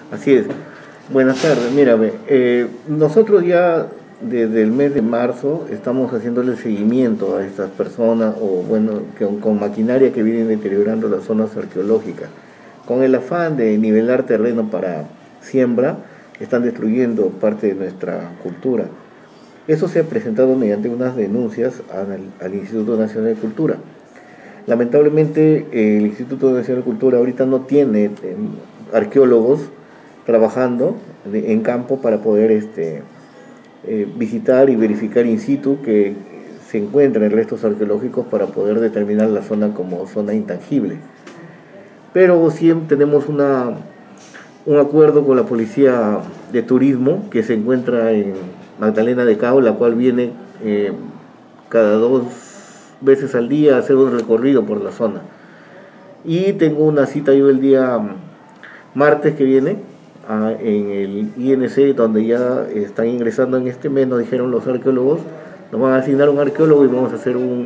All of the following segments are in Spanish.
Así es. Buenas tardes. Mírame, nosotros ya desde el mes de marzo estamos haciéndole seguimiento a estas personas o bueno, con maquinaria que vienen deteriorando las zonas arqueológicas. Con el afán de nivelar terreno para siembra, están destruyendo parte de nuestra cultura. Eso se ha presentado mediante unas denuncias al Instituto Nacional de Cultura. Lamentablemente el Instituto Nacional de Cultura ahorita no tiene arqueólogos trabajando en campo para poder visitar y verificar in situ que se encuentren restos arqueológicos para poder determinar la zona como zona intangible. Pero sí tenemos un acuerdo con la Policía de Turismo que se encuentra en Magdalena de Cao, la cual viene cada 2 veces al día a hacer un recorrido por la zona. Y tengo una cita yo el día martes que viene en el INC, donde ya están ingresando en este mes, nos dijeron los arqueólogos, nos van a asignar un arqueólogo y vamos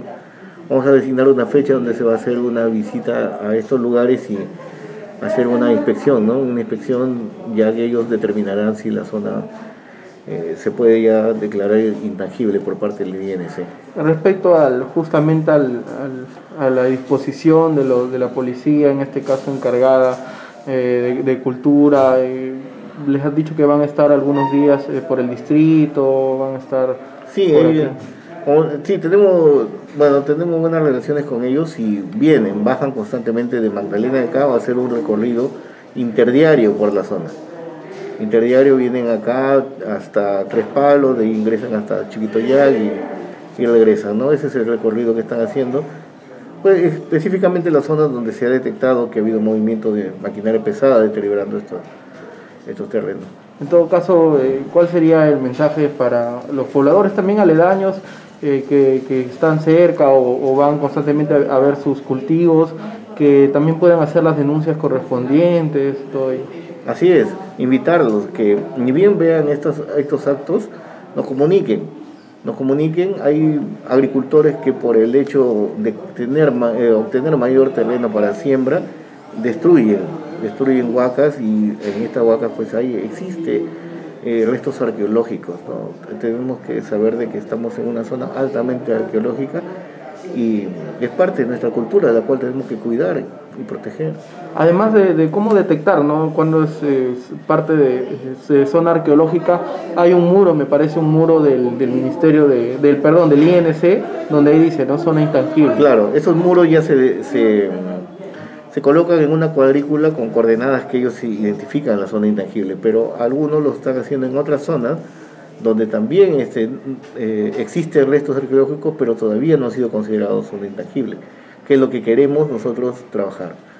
a designar una fecha donde se va a hacer una visita a estos lugares y hacer una inspección, ¿no? Una inspección ya que ellos determinarán si la zona se puede ya declarar intangible por parte del INC. Respecto justamente a la disposición de la policía, en este caso encargada de cultura, les has dicho que van a estar algunos días por el distrito, van a estar... Sí, sí, tenemos buenas relaciones con ellos y bajan constantemente de Magdalena de Cao a hacer un recorrido interdiario por la zona. Interdiario vienen acá hasta Tres Palos, de ahí ingresan hasta Chiquitoyal y regresan, ¿no? Ese es el recorrido que están haciendo. Pues específicamente las zonas donde se ha detectado que ha habido movimiento de maquinaria pesada deteriorando estos terrenos. En todo caso, ¿cuál sería el mensaje para los pobladores también aledaños que están cerca o van constantemente a ver sus cultivos, que también puedan hacer las denuncias correspondientes? Así es, invitarlos que ni bien vean estos actos, nos comuniquen. Hay agricultores que por el hecho de obtener mayor terreno para siembra, destruyen huacas y en estas huacas pues existe restos arqueológicos, ¿no? Tenemos que saber de que estamos en una zona altamente arqueológica y es parte de nuestra cultura, de la cual tenemos que cuidar y proteger. Además de cómo detectar, ¿no? Cuando es parte de zona arqueológica, hay un muro, me parece un muro del Ministerio del INC, donde ahí dice, ¿no? Zona intangible. Claro, esos muros ya se colocan en una cuadrícula con coordenadas que ellos identifican la zona intangible, pero algunos lo están haciendo en otras zonas donde también existen restos arqueológicos, pero todavía no ha sido considerado zona intangible, que es lo que queremos nosotros trabajar.